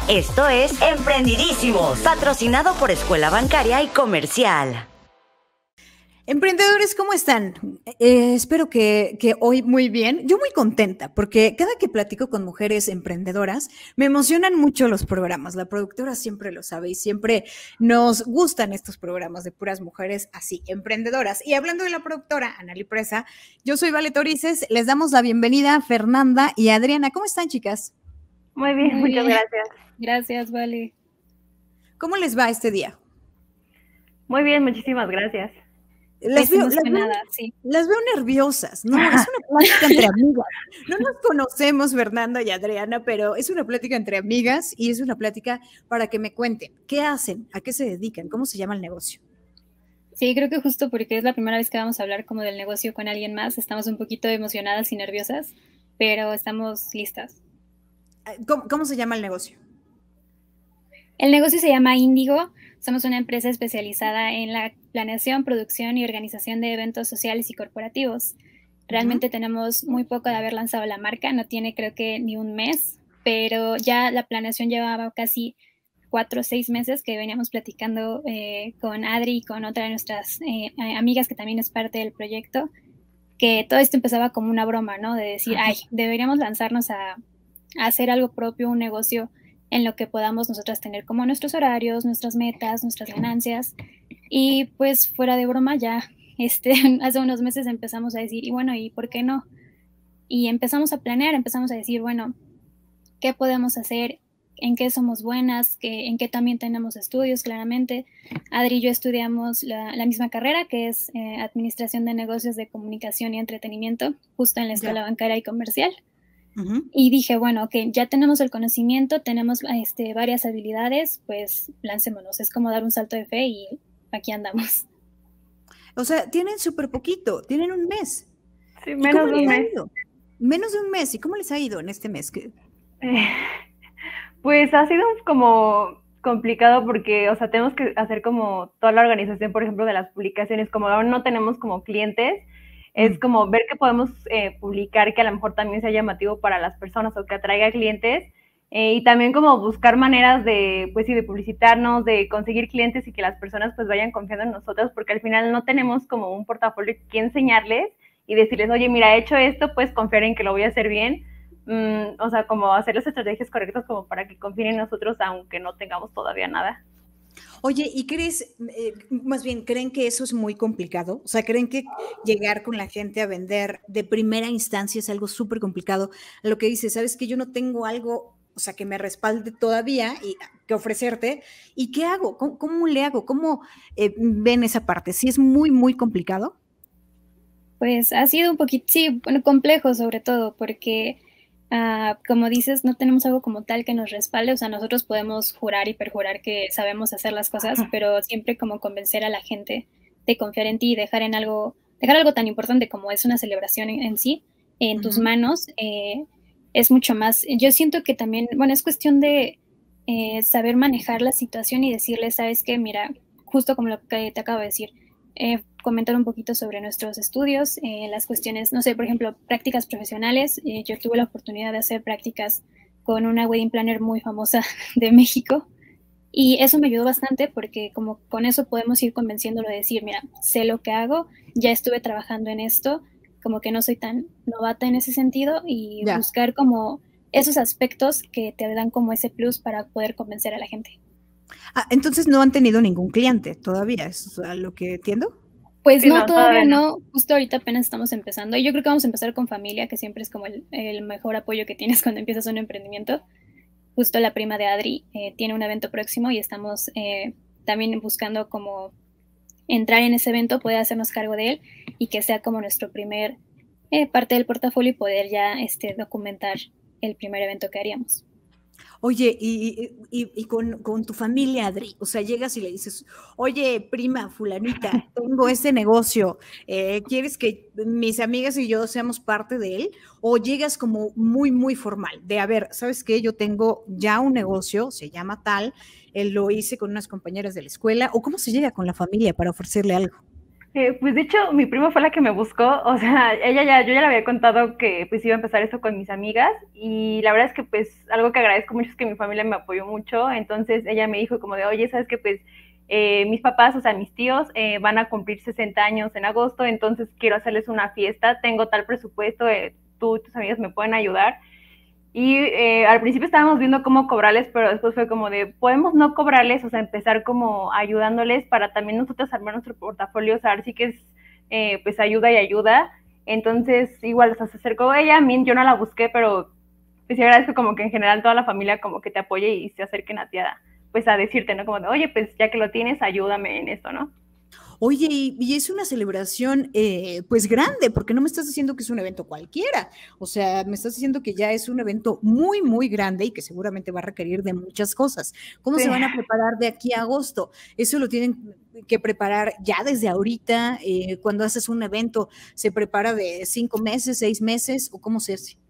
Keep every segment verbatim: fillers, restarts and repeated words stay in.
Esto es Emprendidísimos, patrocinado por Escuela Bancaria y Comercial. Emprendedores, ¿cómo están? Eh, espero que, que hoy muy bien. Yo muy contenta porque cada que platico con mujeres emprendedoras me emocionan mucho los programas. La productora siempre lo sabe y siempre nos gustan estos programas de puras mujeres así, emprendedoras. Y hablando de la productora, Anali Presa, yo soy Vale Torices. Les damos la bienvenida a Fernanda y Adriana. ¿Cómo están, chicas? Muy bien, Muy muchas bien. gracias. Gracias, Vale. ¿Cómo les va este día? Muy bien, muchísimas gracias. Las veo, las, veo, Emocionada, sí. las veo nerviosas, ¿no? Es una plática entre amigas. No nos conocemos, Fernanda y Adriana, pero es una plática entre amigas y es una plática para que me cuenten qué hacen, a qué se dedican, cómo se llama el negocio. Sí, creo que justo porque es la primera vez que vamos a hablar como del negocio con alguien más, estamos un poquito emocionadas y nerviosas, pero estamos listas. ¿Cómo, cómo se llama el negocio? El negocio se llama Índigo. Somos una empresa especializada en la planeación, producción y organización de eventos sociales y corporativos. Realmente uh-huh. tenemos muy poco de haber lanzado la marca, no tiene creo que ni un mes, pero ya la planeación llevaba casi cuatro o seis meses que veníamos platicando eh, con Adri y con otra de nuestras eh, amigas que también es parte del proyecto, que todo esto empezaba como una broma, ¿no? De decir, uh-huh. ay, deberíamos lanzarnos a, a hacer algo propio, un negocio en lo que podamos nosotras tener como nuestros horarios, nuestras metas, nuestras ganancias. Y pues fuera de broma ya este, hace unos meses empezamos a decir, y bueno, ¿y por qué no? Y empezamos a planear, empezamos a decir, bueno, ¿qué podemos hacer? ¿En qué somos buenas? ¿Qué, ¿En qué también tenemos estudios, claramente? Adri y yo estudiamos la, la misma carrera, que es eh, Administración de Negocios de Comunicación y Entretenimiento, justo en la Escuela yeah. Bancaria y Comercial. Uh-huh. Y dije, bueno, ok, ya tenemos el conocimiento, tenemos este, varias habilidades, pues lancémonos. Es como dar un salto de fe y aquí andamos. O sea, tienen súper poquito, tienen un mes. Sí, menos de un mes. Menos de un mes. ¿Y cómo les ha ido en este mes? Eh, pues ha sido como complicado porque, o sea, tenemos que hacer como toda la organización, por ejemplo, de las publicaciones. Como ahora no tenemos como clientes, es como ver que podemos eh, publicar que a lo mejor también sea llamativo para las personas o que atraiga clientes eh, y también como buscar maneras de, pues sí, de publicitarnos, de conseguir clientes y que las personas pues vayan confiando en nosotros, porque al final no tenemos como un portafolio que enseñarles y decirles, oye, mira, he hecho esto, pues confiar en que lo voy a hacer bien, mm, o sea, como hacer las estrategias correctas como para que confíen en nosotros aunque no tengamos todavía nada. Oye, ¿y crees, eh, más bien, creen que eso es muy complicado? O sea, ¿creen que llegar con la gente a vender de primera instancia es algo súper complicado? A lo que dices, ¿sabes que yo no tengo algo, o sea, que me respalde todavía y que ofrecerte? ¿Y qué hago? ¿Cómo, cómo le hago? ¿Cómo eh, ven esa parte? ¿Sí es muy, muy complicado? Pues ha sido un poquito, sí, bueno, complejo sobre todo, porque... Uh, como dices, no tenemos algo como tal que nos respalde, o sea, nosotros podemos jurar y perjurar que sabemos hacer las cosas, pero siempre como convencer a la gente de confiar en ti y dejar en algo, dejar algo tan importante como es una celebración en, en sí, en uh-huh. tus manos, eh, es mucho más. Yo siento que también, bueno, es cuestión de eh, saber manejar la situación y decirle, sabes qué, mira, justo como lo que te acabo de decir, eh, comentar un poquito sobre nuestros estudios, eh, las cuestiones, no sé, por ejemplo, prácticas profesionales. Eh, yo tuve la oportunidad de hacer prácticas con una wedding planner muy famosa de México y eso me ayudó bastante porque como con eso podemos ir convenciéndolo de decir, mira, sé lo que hago, ya estuve trabajando en esto, como que no soy tan novata en ese sentido y yeah. buscar como esos aspectos que te dan como ese plus para poder convencer a la gente. Ah, entonces no han tenido ningún cliente todavía, ¿es a lo que entiendo? Pues sí, no, no, todavía no. no, justo ahorita apenas estamos empezando. Y yo creo que vamos a empezar con familia, que siempre es como el, el mejor apoyo que tienes cuando empiezas un emprendimiento. Justo la prima de Adri eh, tiene un evento próximo y estamos eh, también buscando como entrar en ese evento, poder hacernos cargo de él y que sea como nuestro primer eh, parte del portafolio y poder ya este, documentar el primer evento que haríamos. Oye, y, y, y con, con tu familia, Adri, o sea, llegas y le dices, oye, prima, fulanita, tengo ese negocio, eh, ¿quieres que mis amigas y yo seamos parte de él? O llegas como muy, muy formal, de, a ver, ¿sabes qué? Yo tengo ya un negocio, se llama tal, él lo hice con unas compañeras de la escuela, o ¿cómo se llega con la familia para ofrecerle algo? Eh, pues de hecho, mi prima fue la que me buscó, o sea, ella ya, yo ya le había contado que pues iba a empezar eso con mis amigas y la verdad es que pues algo que agradezco mucho es que mi familia me apoyó mucho, entonces ella me dijo como de, oye, ¿sabes qué? Pues eh, mis papás, o sea, mis tíos eh, van a cumplir sesenta años en agosto, entonces quiero hacerles una fiesta, tengo tal presupuesto, eh, tú y tus amigas me pueden ayudar. Y eh, al principio estábamos viendo cómo cobrarles, pero después fue como de, podemos no cobrarles, o sea, empezar como ayudándoles para también nosotros armar nuestro portafolio, o sea, sí que es eh, pues ayuda y ayuda. Entonces, igual, o sea, se acercó ella, a mí yo no la busqué, pero pues sí agradezco como que en general toda la familia como que te apoye y se acerquen a ti a, pues a decirte, ¿no? Como de, oye, pues ya que lo tienes, ayúdame en esto, ¿no? Oye, y, y es una celebración eh, pues grande, porque no me estás diciendo que es un evento cualquiera, o sea, me estás diciendo que ya es un evento muy, muy grande y que seguramente va a requerir de muchas cosas. ¿Cómo Sí. se van a preparar de aquí a agosto? ¿Eso lo tienen que preparar ya desde ahorita? Eh, cuando haces un evento, ¿se prepara de cinco meses, seis meses o cómo se hace?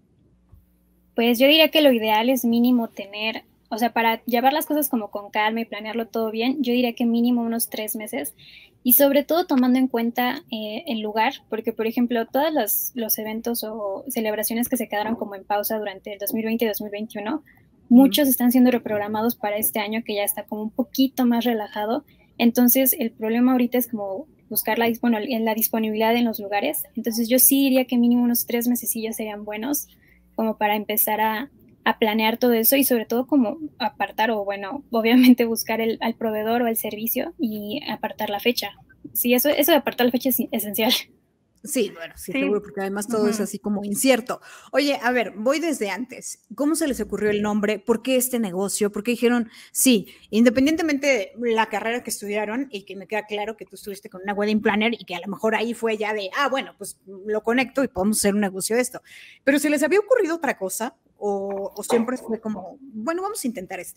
Pues yo diría que lo ideal es mínimo tener, o sea, para llevar las cosas como con calma y planearlo todo bien, yo diría que mínimo unos tres meses y sobre todo tomando en cuenta eh, el lugar, porque por ejemplo, todos los, los eventos o celebraciones que se quedaron como en pausa durante el dos mil veinte y dos mil veintiuno, muchos están siendo reprogramados para este año que ya está como un poquito más relajado. Entonces, el problema ahorita es como buscar la, bueno, la disponibilidad en los lugares. Entonces, yo sí diría que mínimo unos tres mesecillos serían buenos como para empezar a, a planear todo eso y sobre todo como apartar o bueno, obviamente buscar el, al proveedor o el servicio y apartar la fecha. Sí, eso, eso de apartar la fecha es esencial. Sí, bueno, sí, Sí. seguro, porque además todo Ujú. es así como incierto. Oye, a ver, voy desde antes. ¿Cómo se les ocurrió el nombre? ¿Por qué este negocio? ¿Por qué dijeron, sí, independientemente de la carrera que estudiaron y que me queda claro que tú estuviste con una wedding planner y que a lo mejor ahí fue ya de, ah, bueno, pues lo conecto y podemos hacer un negocio de esto. Pero ¿se les había ocurrido otra cosa o, o siempre fue como, bueno, vamos a intentar esto?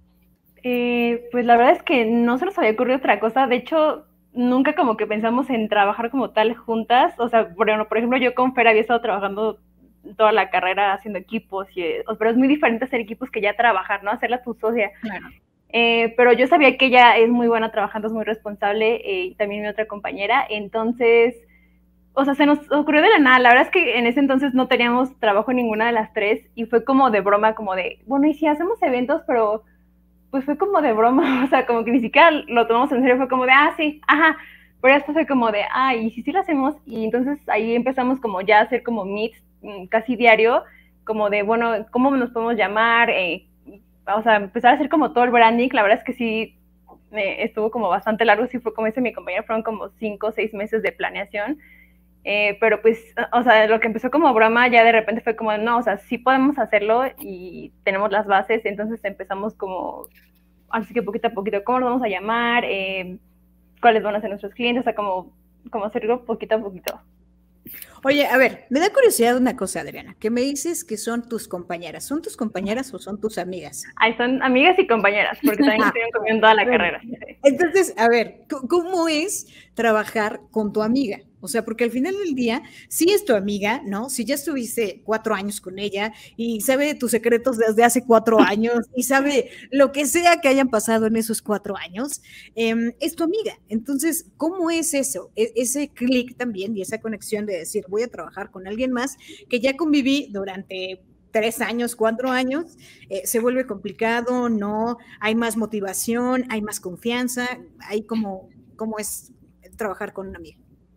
Eh, pues la verdad es que no se nos había ocurrido otra cosa. De hecho, nunca como que pensamos en trabajar como tal juntas. O sea, bueno, por ejemplo, yo con Fer había estado trabajando toda la carrera haciendo equipos, y, pero es muy diferente hacer equipos que ya trabajar, ¿no? Hacerla tu socia. Claro. Eh, pero yo sabía que ella es muy buena trabajando, es muy responsable, eh, y también mi otra compañera. Entonces, o sea, se nos ocurrió de la nada. La verdad es que en ese entonces no teníamos trabajo en ninguna de las tres y fue como de broma, como de, bueno, y si hacemos eventos, pero pues fue como de broma, o sea, como que ni siquiera lo tomamos en serio, fue como de, ah, sí, ajá, pero después fue como de, ah, y si sí lo hacemos, y entonces ahí empezamos como ya a hacer como meets casi diario, como de, bueno, ¿cómo nos podemos llamar? Eh, o sea, empezar a hacer como todo el branding. La verdad es que sí, eh, estuvo como bastante largo, sí fue como dice mi compañera, fueron como cinco o seis meses de planeación. Eh, pero pues, o sea, lo que empezó como broma ya de repente fue como, no, o sea, sí podemos hacerlo y tenemos las bases, entonces empezamos como, así que poquito a poquito, ¿cómo nos vamos a llamar? Eh, ¿Cuáles van a ser nuestros clientes? O sea, como, como hacerlo poquito a poquito. Oye, a ver, me da curiosidad una cosa, Adriana, que me dices que son tus compañeras. ¿Son tus compañeras o son tus amigas? Ay, son amigas y compañeras, porque también estuvieron conmigo en toda la carrera. Sí. Entonces, a ver, ¿cómo es trabajar con tu amiga? O sea, porque al final del día, sí es tu amiga, ¿no? Si ya estuviste cuatro años con ella y sabe tus secretos desde hace cuatro años y sabe lo que sea que hayan pasado en esos cuatro años, eh, es tu amiga. Entonces, ¿cómo es eso? E ese clic también y esa conexión de decir, voy a trabajar con alguien más que ya conviví durante tres años, cuatro años, eh, se vuelve complicado, ¿no? Hay más motivación, hay más confianza, hay como, ¿cómo es trabajar con una amiga?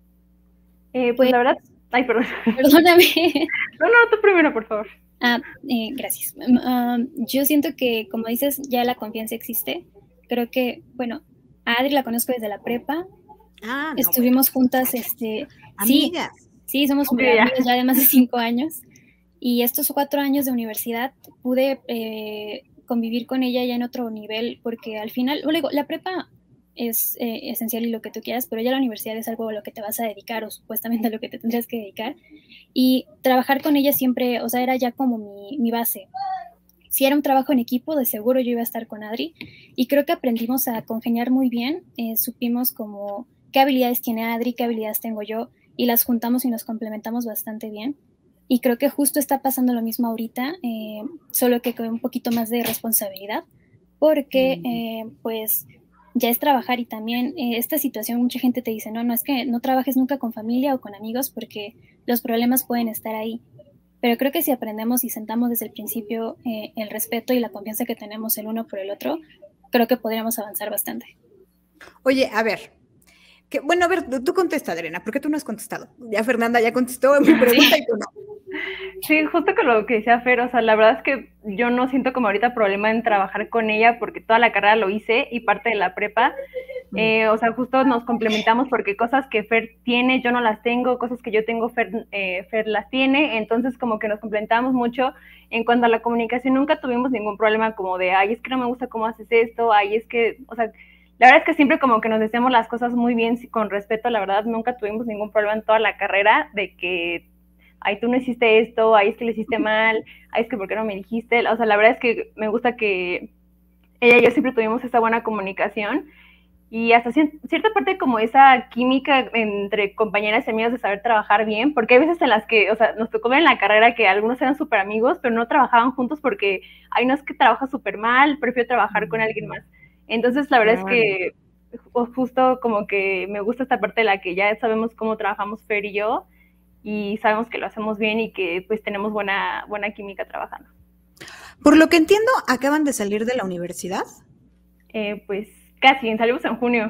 Eh, pues, pues la verdad, ay, perdón. Perdóname. No, no, tú primero, por favor. Ah, eh, gracias. Um, yo siento que, como dices, ya la confianza existe. Creo que, bueno, a Adri la conozco desde la prepa. Ah, no, Estuvimos bueno. juntas, este... Amigas. Sí, sí, somos okay, amigas ya de más de cinco años. Y estos cuatro años de universidad pude eh, convivir con ella ya en otro nivel, porque al final, luego, la prepa es eh, esencial y lo que tú quieras, pero ya la universidad es algo a lo que te vas a dedicar o supuestamente a lo que te tendrías que dedicar. Y trabajar con ella siempre, o sea, era ya como mi, mi base. Si era un trabajo en equipo, de seguro yo iba a estar con Adri. Y creo que aprendimos a congeniar muy bien. Eh, supimos como qué habilidades tiene Adri, qué habilidades tengo yo, y las juntamos y nos complementamos bastante bien. Y creo que justo está pasando lo mismo ahorita, eh, solo que con un poquito más de responsabilidad, porque eh, pues ya es trabajar. Y también eh, esta situación, mucha gente te dice, no, no es que no trabajes nunca con familia o con amigos porque los problemas pueden estar ahí. Pero creo que si aprendemos y sentamos desde el principio eh, el respeto y la confianza que tenemos el uno por el otro, creo que podríamos avanzar bastante. Oye, a ver, que, bueno, a ver, tú contesta, Adriana, ¿por qué tú no has contestado? Ya Fernanda ya contestó mi pregunta y tú no. Sí, justo con lo que decía Fer, o sea, la verdad es que yo no siento como ahorita problema en trabajar con ella porque toda la carrera lo hice y parte de la prepa, eh, o sea, justo nos complementamos porque cosas que Fer tiene, yo no las tengo, cosas que yo tengo, Fer, eh, Fer las tiene, entonces como que nos complementamos mucho. En cuanto a la comunicación, nunca tuvimos ningún problema como de, ay, es que no me gusta cómo haces esto, ay, es que, o sea, la verdad es que siempre como que nos decíamos las cosas muy bien, con respeto, la verdad, nunca tuvimos ningún problema en toda la carrera de que ay, tú no hiciste esto, ay, es que le hiciste mal, ay, es que ¿por qué no me dijiste? O sea, la verdad es que me gusta que ella y yo siempre tuvimos esa buena comunicación y hasta cierta parte como esa química entre compañeras y amigos de saber trabajar bien, porque hay veces en las que, o sea, nos tocó ver en la carrera que algunos eran súper amigos, pero no trabajaban juntos porque, ay, no es que trabaja súper mal, prefiero trabajar con alguien más. Entonces, la verdad claro. es que justo como que me gusta esta parte de la que ya sabemos cómo trabajamos Fer y yo, y sabemos que lo hacemos bien y que pues tenemos buena, buena química trabajando. Por lo que entiendo, ¿acaban de salir de la universidad? Eh, pues casi, salimos en junio.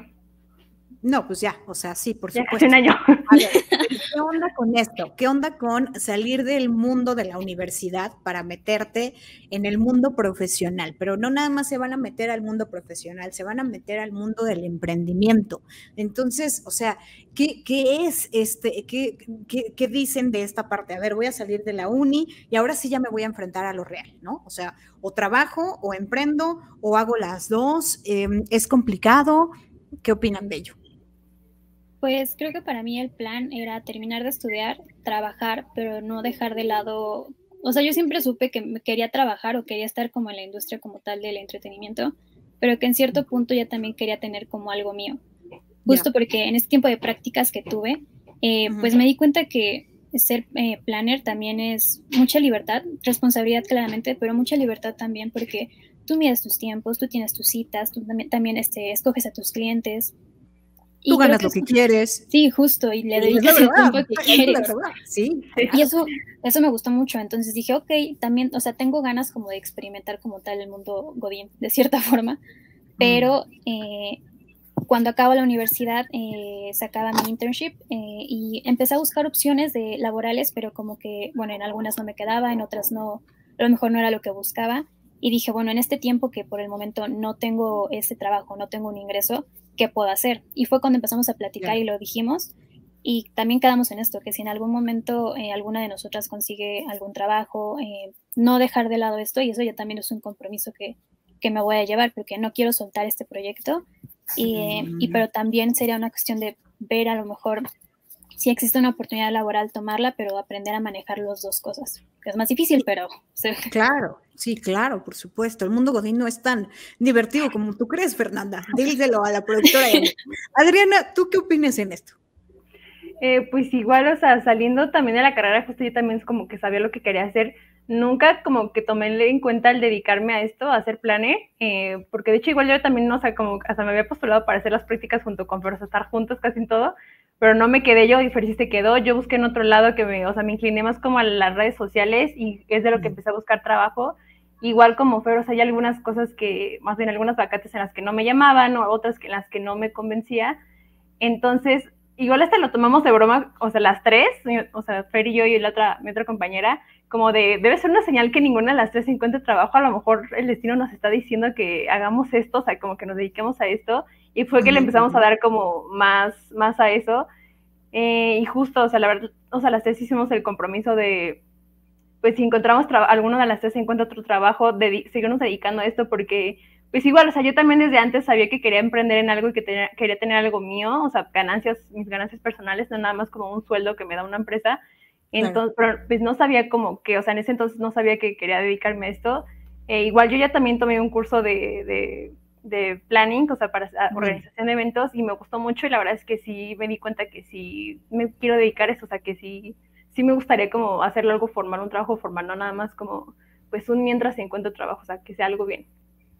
No, pues ya, o sea, sí, por ya supuesto. Hace un año. A ver, ¿qué onda con esto? ¿Qué onda con salir del mundo de la universidad para meterte en el mundo profesional? Pero no nada más se van a meter al mundo profesional, se van a meter al mundo del emprendimiento. Entonces, o sea, ¿qué, qué es este, qué, qué, qué dicen de esta parte? A ver, voy a salir de la uni y ahora sí ya me voy a enfrentar a lo real, ¿no? O sea, o trabajo, o emprendo, o hago las dos. Eh, ¿es complicado? ¿Qué opinan de ello? Pues creo que para mí el plan era terminar de estudiar, trabajar, pero no dejar de lado, o sea, yo siempre supe que quería trabajar o quería estar como en la industria como tal del entretenimiento, pero que en cierto punto ya también quería tener como algo mío, justo yeah. porque en este tiempo de prácticas que tuve, eh, uh-huh. pues me di cuenta que ser eh, planner también es mucha libertad, responsabilidad claramente, pero mucha libertad también porque tú mides tus tiempos, tú tienes tus citas, tú también, también este, escoges a tus clientes. Tú y ganas lo que, que quieres. Sí, justo, y le dedicas el tiempo que quieres. Sí. Y eso, eso me gustó mucho, entonces dije, ok, también, o sea, tengo ganas como de experimentar como tal el mundo godín, de cierta forma, pero mm. eh, cuando acabo la universidad, eh, sacaba mi internship eh, y empecé a buscar opciones de laborales, pero como que, bueno, en algunas no me quedaba, en otras no, a lo mejor no era lo que buscaba, y dije, bueno, en este tiempo que por el momento no tengo ese trabajo, no tengo un ingreso, ¿qué puedo hacer? Y fue cuando empezamos a platicar yeah. y lo dijimos, y también quedamos en esto, que si en algún momento eh, alguna de nosotras consigue algún trabajo, eh, no dejar de lado esto, y eso ya también es un compromiso que, que me voy a llevar, porque no quiero soltar este proyecto, y, eh, mm. y pero también sería una cuestión de ver a lo mejor si existe una oportunidad laboral, tomarla, pero aprender a manejar las dos cosas, que es más difícil, pero... Sí. Claro, sí, claro, por supuesto. El mundo godín no es tan divertido como tú crees, Fernanda. Díselo a la productora. Adriana, ¿tú qué opinas en esto? Eh, pues igual, o sea, saliendo también de la carrera, justo yo también es como que sabía lo que quería hacer. Nunca como que tomé en cuenta el dedicarme a esto, a hacer planner, eh, porque de hecho igual yo también, no, o sea, como hasta me había postulado para hacer las prácticas junto con, pero estar juntos casi en todo, pero no me quedé yo, y Fer sí se quedó. Yo busqué en otro lado que me, o sea, me incliné más como a las redes sociales y es de lo que empecé a buscar trabajo. Igual como Fer, o sea, hay algunas cosas que, más bien algunas vacantes en las que no me llamaban o otras que en las que no me convencía. Entonces, igual hasta lo tomamos de broma, o sea, las tres, o sea, Fer y yo y la otra, mi otra compañera, como de, debe ser una señal que ninguna de las tres encuentre trabajo, a lo mejor el destino nos está diciendo que hagamos esto, o sea, como que nos dediquemos a esto, y fue que le empezamos a dar como más, más a eso, eh, y justo, o sea, la verdad, o sea, las tres hicimos el compromiso de, pues si encontramos, tra- alguno de las tres encuentra otro trabajo, de seguirnos dedicando a esto, porque, pues igual, o sea, yo también desde antes sabía que quería emprender en algo y que tenía, quería tener algo mío, o sea, ganancias, mis ganancias personales, no nada más como un sueldo que me da una empresa. Entonces, claro. Pero pues no sabía como que, o sea, en ese entonces no sabía que quería dedicarme a esto. Eh, igual yo ya también tomé un curso de, de, de planning, o sea, para uh-huh. organización de eventos, y me gustó mucho, y la verdad es que sí me di cuenta que sí me quiero dedicar a eso, o sea, que sí, sí me gustaría como hacerlo algo formal, un trabajo formal, no nada más como, pues un mientras encuentro trabajo, o sea, que sea algo bien.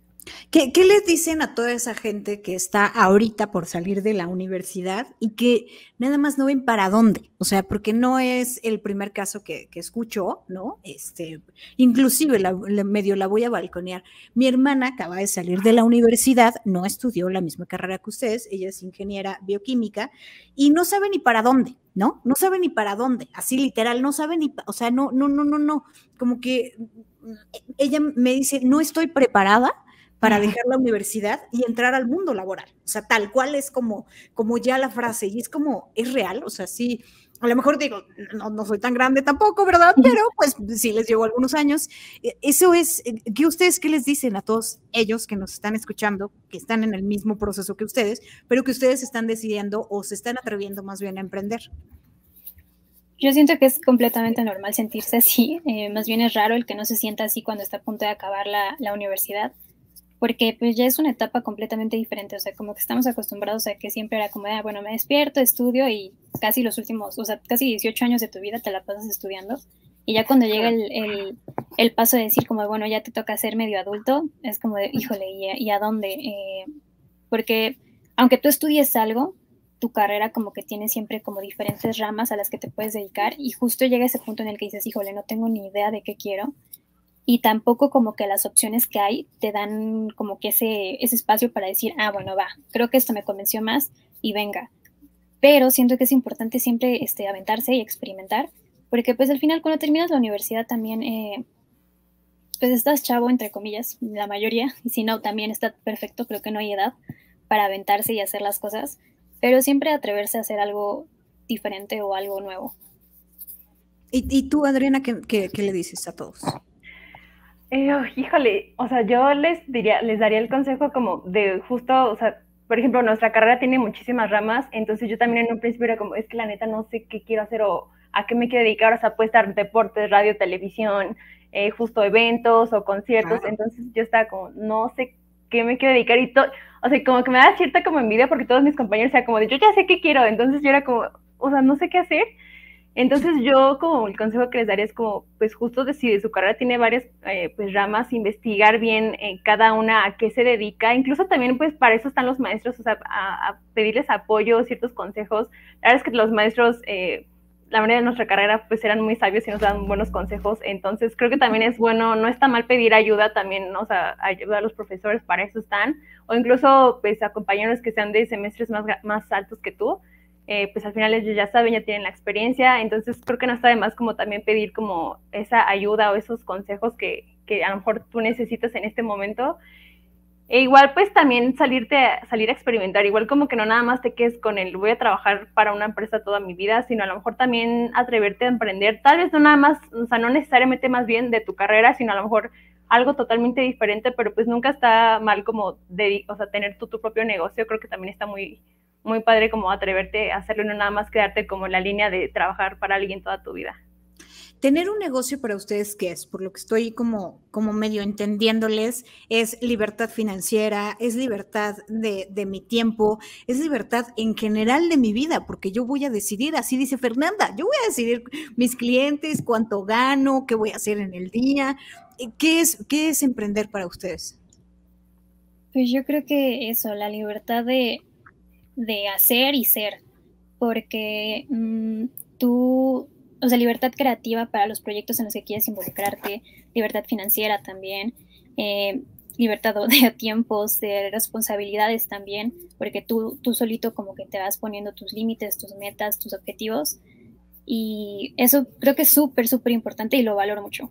¿Qué, qué les dicen a toda esa gente que está ahorita por salir de la universidad y que nada más no ven para dónde? O sea, porque no es el primer caso que, que escucho, ¿no? Este, inclusive la, la, medio la voy a balconear. Mi hermana acaba de salir de la universidad, no estudió la misma carrera que ustedes, ella es ingeniera bioquímica y no sabe ni para dónde, ¿no? No sabe ni para dónde, así literal, no sabe ni, o sea, no, no, no, no, no, como que ella me dice, no estoy preparada para dejar la universidad y entrar al mundo laboral. O sea, tal cual es como, como ya la frase, y es como, es real, o sea, sí, a lo mejor digo, no, no soy tan grande tampoco, ¿verdad? Pero pues sí les llevo algunos años. Eso es, ¿qué ustedes qué les dicen a todos ellos que nos están escuchando, que están en el mismo proceso que ustedes, pero que ustedes están decidiendo o se están atreviendo más bien a emprender? Yo siento que es completamente normal sentirse así, eh, más bien es raro el que no se sienta así cuando está a punto de acabar la, la universidad, porque pues ya es una etapa completamente diferente, o sea, como que estamos acostumbrados a que siempre era como, ah, bueno, me despierto, estudio y casi los últimos, o sea, casi dieciocho años de tu vida te la pasas estudiando, y ya cuando llega el, el, el paso de decir como, bueno, ya te toca ser medio adulto, es como de, híjole, ¿y a, y a dónde? Eh, porque aunque tú estudies algo, tu carrera como que tiene siempre como diferentes ramas a las que te puedes dedicar, y justo llega ese punto en el que dices, híjole, no tengo ni idea de qué quiero, y tampoco como que las opciones que hay te dan como que ese, ese espacio para decir, ah, bueno, va, creo que esto me convenció más y venga. Pero siento que es importante siempre este, aventarse y experimentar, porque pues al final cuando terminas la universidad también, eh, pues estás chavo, entre comillas, la mayoría, y si no, también está perfecto, creo que no hay edad para aventarse y hacer las cosas, pero siempre atreverse a hacer algo diferente o algo nuevo. ¿Y, y tú, Adriana, qué, qué, qué le dices a todos? Eh, oh, híjole, o sea, yo les diría, les daría el consejo como de justo, o sea, por ejemplo, nuestra carrera tiene muchísimas ramas, entonces yo también en un principio era como, es que la neta no sé qué quiero hacer o a qué me quiero dedicar, o sea, puede estar deportes, radio, televisión, eh, justo eventos o conciertos, ah. Entonces yo estaba como, no sé qué me quiero dedicar y todo, o sea, como que me da cierta como envidia porque todos mis compañeros eran como de, yo ya sé qué quiero, entonces yo era como, o sea, no sé qué hacer. Entonces yo como el consejo que les daría es como, pues justo de, si de su carrera tiene varias eh, pues ramas, investigar bien eh, cada una a qué se dedica, incluso también pues para eso están los maestros, o sea, a, a pedirles apoyo, ciertos consejos. La verdad es que los maestros, eh, la mayoría de nuestra carrera pues eran muy sabios y nos dan buenos consejos, entonces creo que también es bueno, no está mal pedir ayuda también, ¿no? O sea, ayuda a los profesores, para eso están, o incluso pues a compañeros que sean de semestres más, más altos que tú. Eh, pues al final ellos ya saben, ya tienen la experiencia, entonces creo que no está de más como también pedir como esa ayuda o esos consejos que, que a lo mejor tú necesitas en este momento. E igual pues también salirte a, salir a experimentar, igual como que no nada más te quedes con el voy a trabajar para una empresa toda mi vida, sino a lo mejor también atreverte a emprender, tal vez no nada más, o sea, no necesariamente más bien de tu carrera, sino a lo mejor algo totalmente diferente, pero pues nunca está mal como de, o sea, tener tú tu propio negocio, creo que también está muy muy padre como atreverte a hacerlo y no nada más quedarte como en la línea de trabajar para alguien toda tu vida. Tener un negocio para ustedes, ¿qué es? Por lo que estoy como, como medio entendiéndoles, es libertad financiera, es libertad de, de mi tiempo, es libertad en general de mi vida, porque yo voy a decidir, así dice Fernanda, yo voy a decidir mis clientes, cuánto gano, qué voy a hacer en el día. ¿Qué es, qué es emprender para ustedes? Pues yo creo que eso, la libertad de de hacer y ser, porque mmm, tú, o sea, libertad creativa para los proyectos en los que quieres involucrarte, libertad financiera también, eh, libertad de tiempos, de responsabilidades también, porque tú, tú solito como que te vas poniendo tus límites, tus metas, tus objetivos, y eso creo que es súper, súper importante y lo valoro mucho.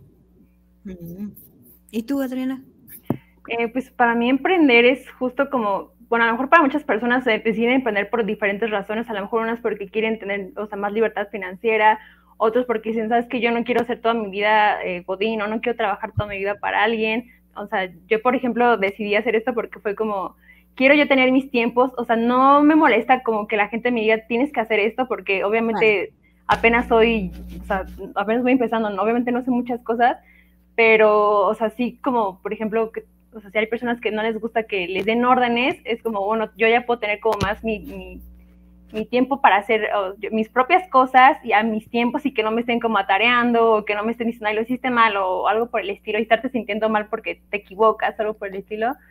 ¿Y tú, Adriana? Eh, pues para mí emprender es justo como, bueno, a lo mejor para muchas personas eh, deciden emprender por diferentes razones, a lo mejor unas porque quieren tener, o sea, más libertad financiera, otros porque dicen, sabes que yo no quiero hacer toda mi vida eh, godín, o no quiero trabajar toda mi vida para alguien, o sea, yo por ejemplo decidí hacer esto porque fue como, quiero yo tener mis tiempos, o sea, no me molesta como que la gente me diga, tienes que hacer esto, porque obviamente vale. apenas soy, o sea, apenas voy empezando, ¿no? Obviamente no sé muchas cosas, pero, o sea, sí como, por ejemplo, que o sea, si hay personas que no les gusta que les den órdenes, es como, bueno, yo ya puedo tener como más mi, mi, mi tiempo para hacer oh, mis propias cosas y a mis tiempos y que no me estén como atareando o que no me estén diciendo, ay, lo hiciste mal o algo por el estilo y estarte sintiendo mal porque te equivocas, algo por el estilo.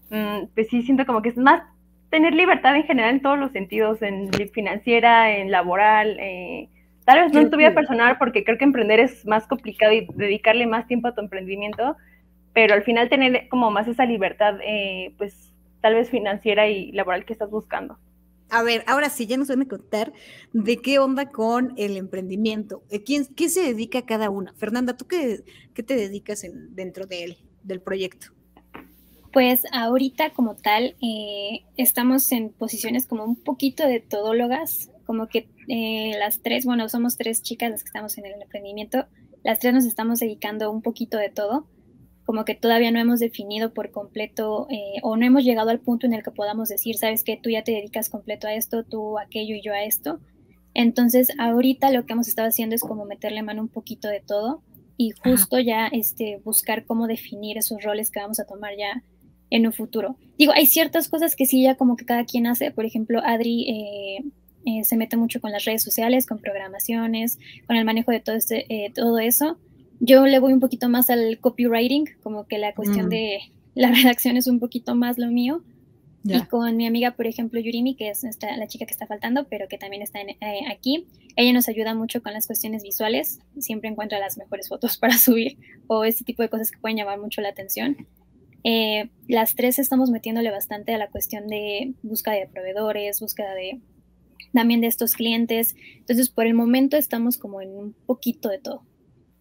mmm, pues sí siento como que es más tener libertad en general en todos los sentidos, en financiera, en laboral, eh, tal vez no en tu vida personal, porque creo que emprender es más complicado y dedicarle más tiempo a tu emprendimiento, pero al final tener como más esa libertad, eh, pues tal vez financiera y laboral que estás buscando. A ver, ahora sí, ya nos van a contar de qué onda con el emprendimiento. ¿Quién, ¿Qué se dedica cada una? Fernanda, ¿tú qué, qué te dedicas en, dentro de él, del proyecto? Pues ahorita como tal eh, estamos en posiciones como un poquito de todólogas, como que eh, las tres, bueno, somos tres chicas las que estamos en el emprendimiento, las tres nos estamos dedicando un poquito de todo, como que todavía no hemos definido por completo eh, o no hemos llegado al punto en el que podamos decir, sabes que tú ya te dedicas completo a esto, tú a aquello y yo a esto. Entonces ahorita lo que hemos estado haciendo es como meterle mano un poquito de todo y justo Ajá. ya este, buscar cómo definir esos roles que vamos a tomar ya en un futuro. Digo, hay ciertas cosas que sí ya como que cada quien hace, por ejemplo, Adri eh, eh, se mete mucho con las redes sociales, con programaciones, con el manejo de todo, este, eh, todo eso. Yo le voy un poquito más al copywriting, como que la cuestión mm. de la redacción es un poquito más lo mío. Ya. Y con mi amiga, por ejemplo, Yurimi, que es esta, la chica que está faltando, pero que también está en, eh, aquí, ella nos ayuda mucho con las cuestiones visuales, siempre encuentra las mejores fotos para subir o ese tipo de cosas que pueden llamar mucho la atención. Eh, las tres estamos metiéndole bastante a la cuestión de búsqueda de proveedores, búsqueda de también de estos clientes. Entonces, por el momento estamos como en un poquito de todo.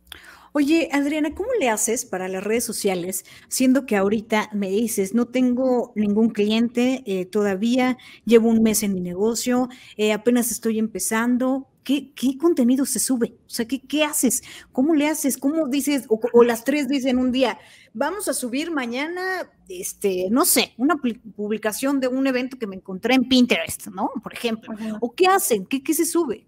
Oye, Adriana, ¿cómo le haces para las redes sociales? Siendo que ahorita me dices, no tengo ningún cliente eh, todavía, llevo un mes en mi negocio, eh, apenas estoy empezando. ¿Qué, ¿Qué contenido se sube? O sea, ¿qué, qué haces? ¿Cómo le haces? ¿Cómo dices? O, o las tres dicen un día, vamos a subir mañana, este, no sé, una publicación de un evento que me encontré en Pinterest, ¿no? Por ejemplo. Uh-huh. ¿O qué hacen? ¿Qué, qué se sube?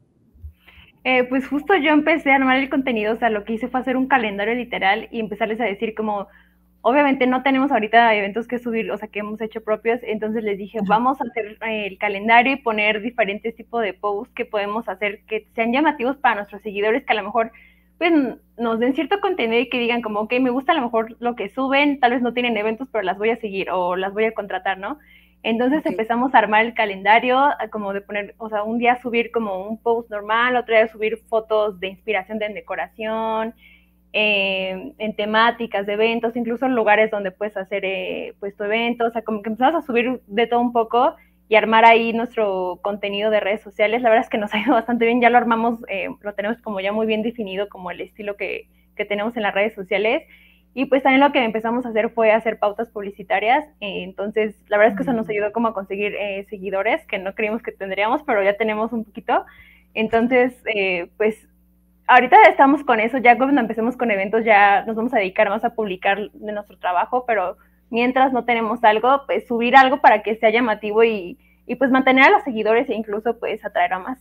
Eh, pues justo yo empecé a armar el contenido, o sea, lo que hice fue hacer un calendario literal y empezarles a decir como, obviamente no tenemos ahorita eventos que subir, o sea, que hemos hecho propios, entonces les dije, vamos a hacer eh, el calendario y poner diferentes tipos de posts que podemos hacer que sean llamativos para nuestros seguidores, que a lo mejor pues nos den cierto contenido y que digan como, ok, me gusta a lo mejor lo que suben, tal vez no tienen eventos, pero las voy a seguir o las voy a contratar, ¿no? Entonces okay. empezamos a armar el calendario, como de poner, o sea, un día subir como un post normal, otro día subir fotos de inspiración de decoración, eh, en temáticas de eventos, incluso en lugares donde puedes hacer eh, pues tu evento, o sea, como que empezamos a subir de todo un poco y armar ahí nuestro contenido de redes sociales. La verdad es que nos ha ido bastante bien, ya lo armamos, eh, lo tenemos como ya muy bien definido, como el estilo que, que tenemos en las redes sociales. Y pues también lo que empezamos a hacer fue hacer pautas publicitarias, eh, entonces la verdad es que eso nos ayudó como a conseguir eh, seguidores que no creímos que tendríamos, pero ya tenemos un poquito. Entonces, eh, pues ahorita estamos con eso, ya cuando empecemos con eventos ya nos vamos a dedicar más a publicar de nuestro trabajo, pero mientras no tenemos algo, pues subir algo para que sea llamativo y, y pues mantener a los seguidores e incluso pues atraer a más.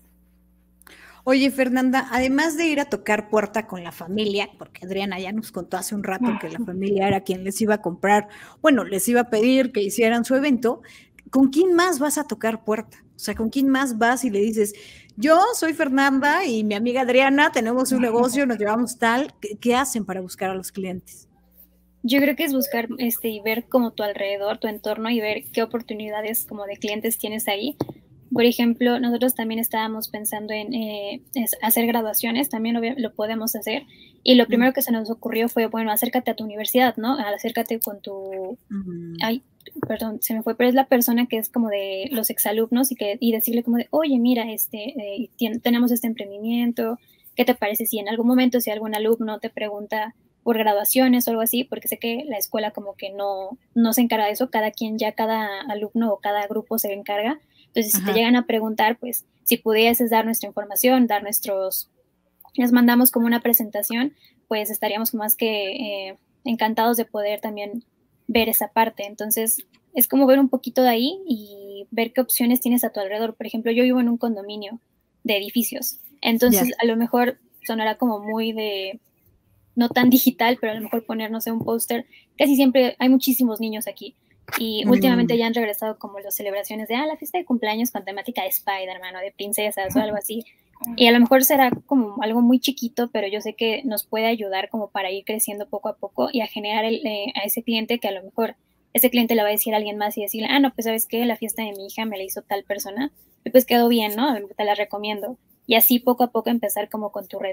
Oye, Fernanda, además de ir a tocar puerta con la familia, porque Adriana ya nos contó hace un rato que la familia era quien les iba a comprar, bueno, les iba a pedir que hicieran su evento, ¿con quién más vas a tocar puerta? O sea, ¿con quién más vas y le dices, yo soy Fernanda y mi amiga Adriana, tenemos un negocio, nos llevamos tal? ¿Qué, qué hacen para buscar a los clientes? Yo creo que es buscar este y ver como tu alrededor, tu entorno y ver qué oportunidades como de clientes tienes ahí. Por ejemplo, nosotros también estábamos pensando en eh, hacer graduaciones, también lo, lo podemos hacer. Y lo primero que se nos ocurrió fue, bueno, acércate a tu universidad, ¿no? Acércate con tu... Uh-huh. Ay, perdón, se me fue, pero es la persona que es como de los exalumnos y, que, y decirle como de, oye, mira, este, eh, ten, tenemos este emprendimiento, ¿qué te parece si en algún momento, si algún alumno te pregunta por graduaciones o algo así, porque sé que la escuela como que no, no se encarga de eso, cada quien ya, cada alumno o cada grupo se encarga. Entonces, Ajá. si te llegan a preguntar, pues, si pudieses dar nuestra información, dar nuestros, les mandamos como una presentación, pues estaríamos más que eh, encantados de poder también ver esa parte. Entonces, es como ver un poquito de ahí y ver qué opciones tienes a tu alrededor. Por ejemplo, yo vivo en un condominio de edificios, entonces yeah. a lo mejor sonará como muy de, no tan digital, pero a lo mejor poner, no sé, un póster. Casi siempre hay muchísimos niños aquí. Y mm. últimamente ya han regresado como las celebraciones de, ah, la fiesta de cumpleaños con temática de Spider-Man o de princesas o algo así. Y a lo mejor será como algo muy chiquito, pero yo sé que nos puede ayudar como para ir creciendo poco a poco y a generar el, eh, a ese cliente que a lo mejor ese cliente le va a decir a alguien más y decirle, ah, no, pues ¿sabes qué? La fiesta de mi hija me la hizo tal persona, y pues quedó bien, ¿no? Te la recomiendo. Y así poco a poco empezar como con tu red.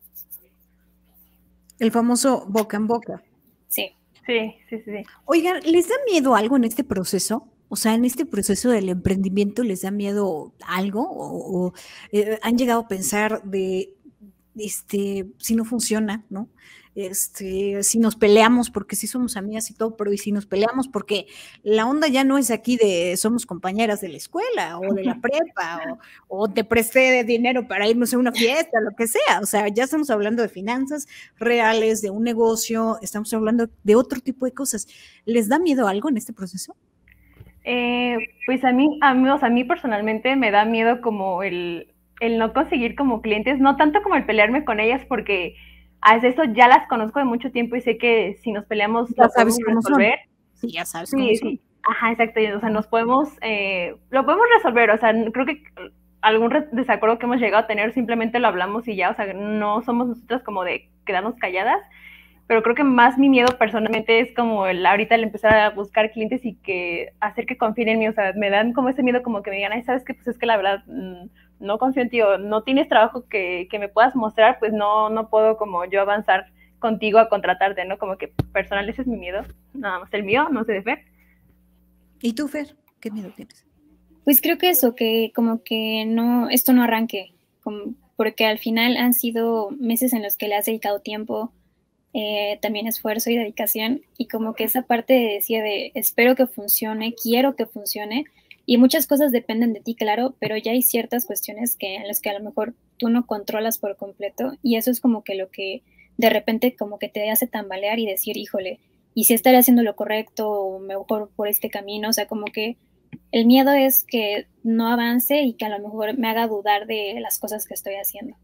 El famoso boca en boca. Sí. Sí, sí, sí. Oigan, ¿les da miedo algo en este proceso? O sea, en este proceso del emprendimiento, ¿les da miedo algo? ¿O, o eh, han llegado a pensar de, este, si no funciona, ¿no? Este, si nos peleamos porque sí somos amigas y todo, pero y si nos peleamos porque la onda ya no es aquí de somos compañeras de la escuela o de la prepa o, o te presté dinero para irnos a una fiesta, lo que sea. O sea, ya estamos hablando de finanzas reales, de un negocio, estamos hablando de otro tipo de cosas. ¿Les da miedo algo en este proceso? Eh, pues a mí, a mí, o sea, a mí personalmente me da miedo como el, el no conseguir como clientes, no tanto como el pelearme con ellas, porque a eso ya las conozco de mucho tiempo y sé que si nos peleamos Ya lo sabes podemos cómo resolver. Son. Sí, ya sabes sí, cómo sí. son. Ajá, exacto. O sea, nos podemos, eh, lo podemos resolver. O sea, creo que algún desacuerdo que hemos llegado a tener simplemente lo hablamos y ya. O sea, no somos nosotras como de quedarnos calladas. Pero creo que más mi miedo personalmente es como el ahorita el empezar a buscar clientes y que hacer que confíen en mí. O sea, me dan como ese miedo como que me digan, ay, ¿sabes qué? Pues es que la verdad no confío en ti o no tienes trabajo que, que me puedas mostrar, pues no, no puedo como yo avanzar contigo a contratarte, ¿no? Como que personal ese es mi miedo. Nada más el mío, no sé de Fer. ¿Y tú, Fer? ¿Qué miedo tienes? Pues creo que eso, que como que no, esto no arranque, como, porque al final han sido meses en los que le has dedicado tiempo, Eh, también esfuerzo y dedicación, y como que esa parte de decir de espero que funcione, quiero que funcione, y muchas cosas dependen de ti, claro, pero ya hay ciertas cuestiones que, en las que a lo mejor tú no controlas por completo, y eso es como que lo que de repente como que te hace tambalear y decir, híjole, y si estaré haciendo lo correcto o mejor por este camino. O sea, como que el miedo es que no avance y que a lo mejor me haga dudar de las cosas que estoy haciendo.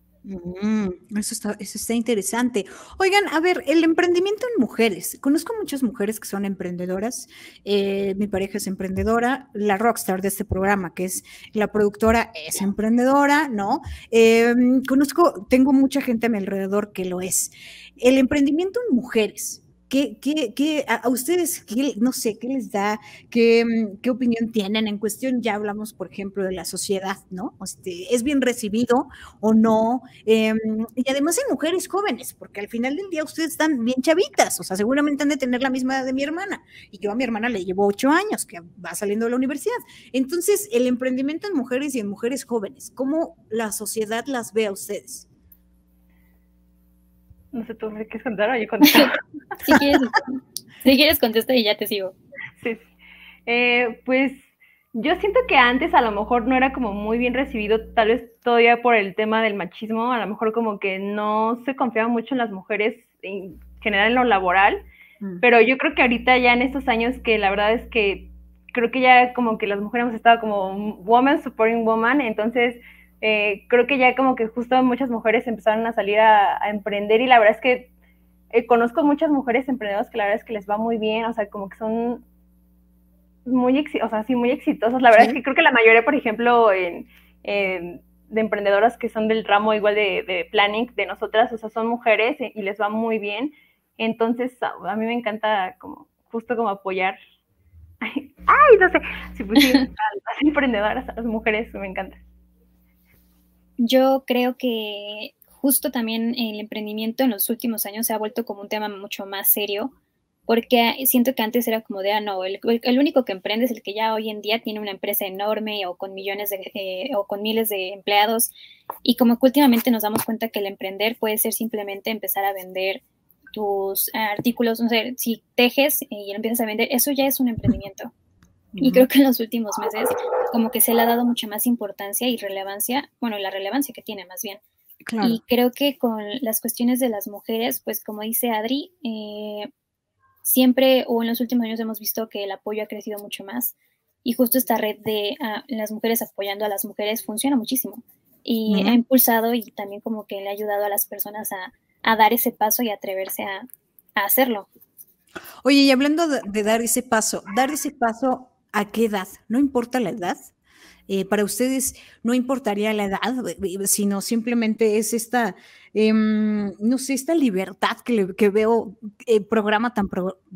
Mm, eso está, eso está interesante. Oigan, a ver, el emprendimiento en mujeres. Conozco muchas mujeres que son emprendedoras. Eh, mi pareja es emprendedora, la rockstar de este programa, que es la productora, es emprendedora, ¿no? Eh, conozco, tengo mucha gente a mi alrededor que lo es. El emprendimiento en mujeres. ¿Qué, qué, qué, a, a ustedes, qué, no sé, qué les da, qué, qué opinión tienen en cuestión? Ya hablamos, por ejemplo, de la sociedad, ¿no? Este, ¿es bien recibido o no? Eh, y además en mujeres jóvenes, porque al final del día ustedes están bien chavitas, o sea, seguramente han de tener la misma edad de mi hermana, y yo a mi hermana le llevo ocho años, que va saliendo de la universidad. Entonces, el emprendimiento en mujeres y en mujeres jóvenes, ¿cómo la sociedad las ve a ustedes? No sé, ¿tú me quieres contar o yo contesto? si, quieres, si quieres contesta y ya te sigo. Sí, sí. Eh, pues yo siento que antes a lo mejor no era como muy bien recibido, tal vez todavía por el tema del machismo, a lo mejor como que no se confiaba mucho en las mujeres en general en lo laboral, mm. pero yo creo que ahorita ya en estos años que la verdad es que creo que ya como que las mujeres hemos estado como woman supporting woman, entonces Eh, creo que ya como que justo muchas mujeres empezaron a salir a, a emprender y la verdad es que eh, conozco muchas mujeres emprendedoras que la verdad es que les va muy bien, o sea, como que son muy, o sea, sí, muy exitosas. La verdad ¿Sí? es que creo que la mayoría, por ejemplo, en, en, de emprendedoras que son del ramo igual de, de planning de nosotras, o sea, son mujeres y les va muy bien. Entonces, a, a mí me encanta como justo como apoyar. Ay, no sé, sí, pues sí, a las emprendedoras, a las mujeres, me encanta. Yo creo que justo también el emprendimiento en los últimos años se ha vuelto como un tema mucho más serio, porque siento que antes era como de, ah, no, el, el único que emprende es el que ya hoy en día tiene una empresa enorme o con millones de, eh, o con miles de empleados, y como que últimamente nos damos cuenta que el emprender puede ser simplemente empezar a vender tus artículos, no sé, si tejes y lo empiezas a vender, eso ya es un emprendimiento. Y creo que en los últimos meses como que se le ha dado mucha más importancia y relevancia, bueno, la relevancia que tiene más bien. Claro. Y creo que con las cuestiones de las mujeres, pues como dice Adri, eh, siempre o en los últimos años hemos visto que el apoyo ha crecido mucho más, y justo esta red de uh, las mujeres apoyando a las mujeres funciona muchísimo y uh-huh. ha impulsado y también como que le ha ayudado a las personas a, a dar ese paso y atreverse a, a hacerlo. Oye, y hablando de, de dar ese paso, dar ese paso, ¿a qué edad? No importa la edad. Eh, para ustedes no importaría la edad, sino simplemente es esta, eh, no sé, esta libertad que, le, que veo, el programa tan, pro,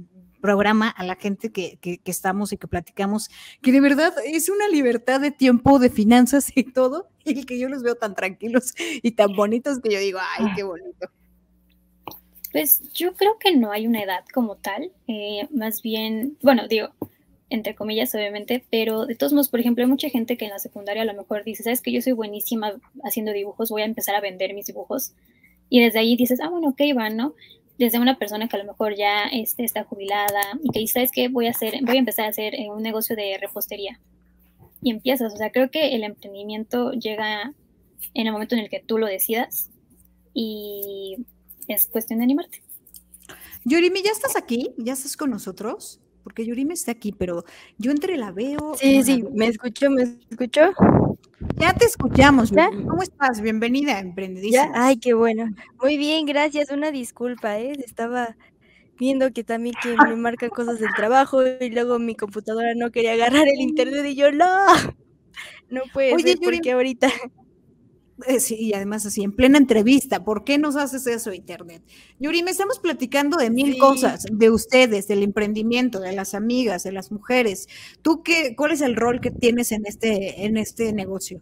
programa a la gente que, que, que estamos y que platicamos, que de verdad es una libertad de tiempo, de finanzas y todo, y que yo los veo tan tranquilos y tan bonitos que yo digo, ay, qué bonito. Pues yo creo que no hay una edad como tal, eh, más bien, bueno, digo, entre comillas, obviamente, pero de todos modos, por ejemplo, hay mucha gente que en la secundaria a lo mejor dice, sabes que yo soy buenísima haciendo dibujos, voy a empezar a vender mis dibujos, y desde ahí dices, ah, bueno, ok, va, ¿no? Desde una persona que a lo mejor ya este, está jubilada y que dice, sabes que voy a hacer, voy a empezar a hacer eh, un negocio de repostería, y empiezas, o sea, creo que el emprendimiento llega en el momento en el que tú lo decidas, y es cuestión de animarte. Yurimi, ¿ya estás aquí? ¿Ya estás con nosotros? Porque Yurimi está aquí, pero yo entre la veo... Sí, no sí, la veo. ¿me escuchó? ¿Me escuchó? Ya te escuchamos, ¿Ya? Yurimi. ¿Cómo estás? Bienvenida a Emprendidísimas. ¿Ya? Ay, qué bueno. Muy bien, gracias. Una disculpa, ¿eh? Estaba viendo que también que me marcan cosas del trabajo y luego mi computadora no quería agarrar el internet y yo, no, no puede Oye, ser, Yurimi, porque ahorita... Eh, sí, y además así, en plena entrevista, ¿por qué nos haces eso, Internet? Yuri, me estamos platicando de mil Sí. cosas, de ustedes, del emprendimiento, de las amigas, de las mujeres. ¿Tú qué, cuál es el rol que tienes en este, en este negocio?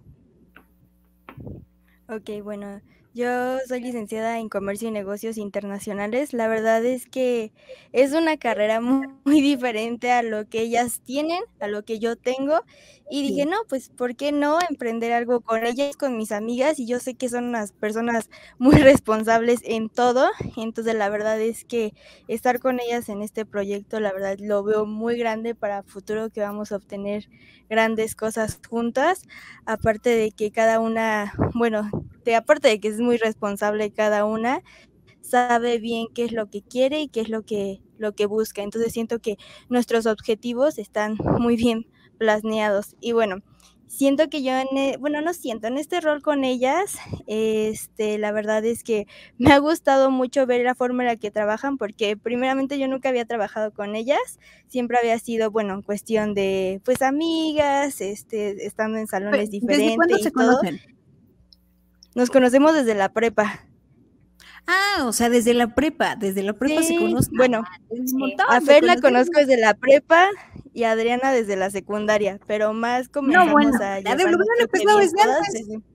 Ok, bueno, yo soy licenciada en Comercio y Negocios Internacionales. La verdad es que es una carrera muy, muy diferente a lo que ellas tienen, a lo que yo tengo. Y dije, Sí. no, pues, ¿por qué no emprender algo con ellas, con mis amigas? Y yo sé que son unas personas muy responsables en todo. Entonces, la verdad es que estar con ellas en este proyecto, la verdad, lo veo muy grande para futuro, que vamos a obtener grandes cosas juntas. Aparte de que cada una, bueno, de, aparte de que es muy responsable cada una, sabe bien qué es lo que quiere y qué es lo que, lo que busca. Entonces siento que nuestros objetivos están muy bien planeados. Y bueno, siento que yo, en e- bueno, no siento, en este rol con ellas, este, la verdad es que me ha gustado mucho ver la forma en la que trabajan, porque primeramente yo nunca había trabajado con ellas, siempre había sido, bueno, en cuestión de, pues, amigas, este, estando en salones ¿Desde diferentes cuándo y se todo. conocen? Nos conocemos desde la prepa. Ah, o sea, desde la prepa, desde la prepa se Sí, conocen. bueno, Ah, es un Sí. montón a de Fer la conocernos. conozco desde la prepa y a Adriana desde la secundaria, pero más No, comenzamos bueno, a la de lo llevarnos, hubieran creo que empezado bien desde todas antes. desde...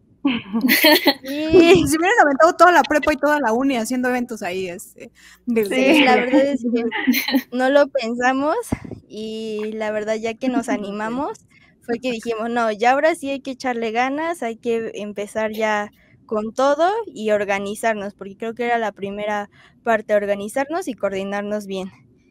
Si Sí, se hubieran aventado toda la prepa y toda la uni haciendo eventos ahí, este, desde la sí, la escuela. verdad es que no lo pensamos y la verdad ya que nos animamos fue que dijimos, no, ya ahora sí hay que echarle ganas, hay que empezar ya con todo y organizarnos, porque creo que era la primera parte, organizarnos y coordinarnos bien.